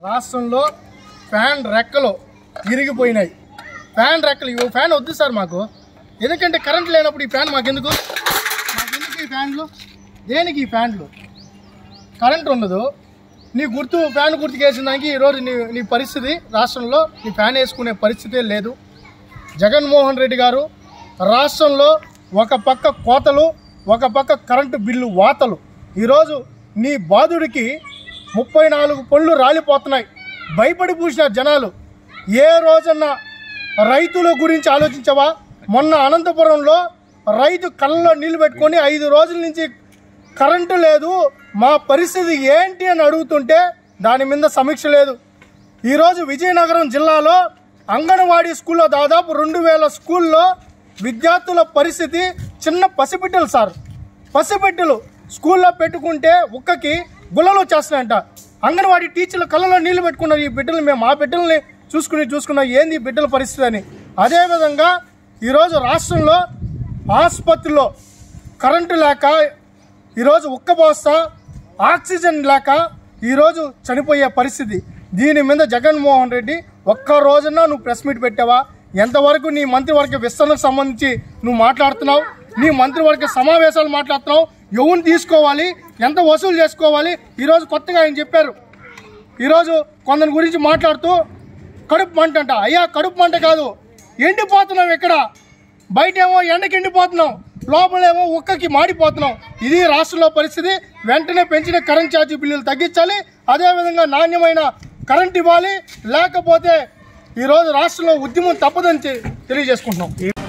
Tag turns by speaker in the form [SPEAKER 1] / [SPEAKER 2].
[SPEAKER 1] రాష్ట్రంలో ఫ్యాన్ రెక్కలు ఇరిగిపోయినాయి. ఫ్యాన్ రెక్కలు ఫ్యాన్ వద్దు సార్ మాకు, ఎందుకంటే కరెంట్ లేనప్పుడు ఈ ఫ్యాన్ మాకెందుకు ఈ ఫ్యాన్లు దేనికి? ఈ ఫ్యాన్లు కరెంట్ ఉండదు, నీ ఫ్యాన్ గుర్తుకేసిన దానికి ఈరోజు నీ పరిస్థితి రాష్ట్రంలో నీ ఫ్యాన్ వేసుకునే పరిస్థితే లేదు. జగన్మోహన్ రెడ్డి గారు రాష్ట్రంలో ఒక పక్క కోతలు, ఒక పక్క కరెంటు బిల్లు వాతలు. ఈరోజు నీ బాధుడికి 34 పళ్ళు రాలిపోతున్నాయి. భయపడి పూసిన జనాలు. ఏ రోజన్నా రైతుల గురించి ఆలోచించవా? మొన్న అనంతపురంలో రైతు కళ్ళలో నీళ్ళు పెట్టుకొని 5 రోజుల నుంచి కరెంటు లేదు, మా పరిస్థితి ఏంటి అని అడుగుతుంటే దాని మీద సమీక్ష లేదు. ఈరోజు విజయనగరం జిల్లాలో అంగన్వాడీ స్కూల్లో దాదాపు 2000 స్కూల్లో విద్యార్థుల పరిస్థితి చిన్న పసిబిడ్డలు సార్, పసిబిడ్డలు స్కూల్లో పెట్టుకుంటే ఉక్కకి గుల్లలు వచ్చేస్తున్నాయంట. అంగన్వాడీ టీచర్లు కళ్ళలో నీళ్లు పెట్టుకున్నారు. ఈ బిడ్డలు మేము మా బిడ్డల్ని చూసుకున్నా ఏంది ఈ బిడ్డల పరిస్థితి అని. అదేవిధంగా ఈరోజు రాష్ట్రంలో ఆసుపత్రిలో కరెంటు లేక ఈరోజు ఉక్కబోస్తా ఆక్సిజన్ లేక ఈరోజు చనిపోయే పరిస్థితి. దీని మీద జగన్మోహన్ రెడ్డి ఒక్క రోజున నువ్వు ప్రెస్ మీట్ పెట్టావా? ఎంతవరకు నీ మంత్రివర్గ విస్తరణకు సంబంధించి నువ్వు మాట్లాడుతున్నావు? నీ మంత్రివర్గ సమావేశాలు మాట్లాడుతున్నావు? ఎవరిని తీసుకోవాలి, ఎంత వసూలు చేసుకోవాలి? ఈరోజు కొత్తగా ఆయన చెప్పారు. ఈరోజు కొందరి గురించి మాట్లాడుతూ కడుపు మంట అంట. అయ్యా కడుపు మంట కాదు, ఎండిపోతున్నాం. ఇక్కడ బయటేమో ఎండకి ఎండిపోతున్నాం, లోపలేమో ఉక్కకి మాడిపోతున్నాం. ఇది రాష్ట్రంలో పరిస్థితి. వెంటనే పెంచిన కరెంట్ ఛార్జీ బిల్లులు తగ్గించాలి, అదేవిధంగా నాణ్యమైన కరెంట్ ఇవ్వాలి, లేకపోతే ఈరోజు రాష్ట్రంలో ఉద్యమం తప్పదని తెలియజేసుకుంటున్నాం.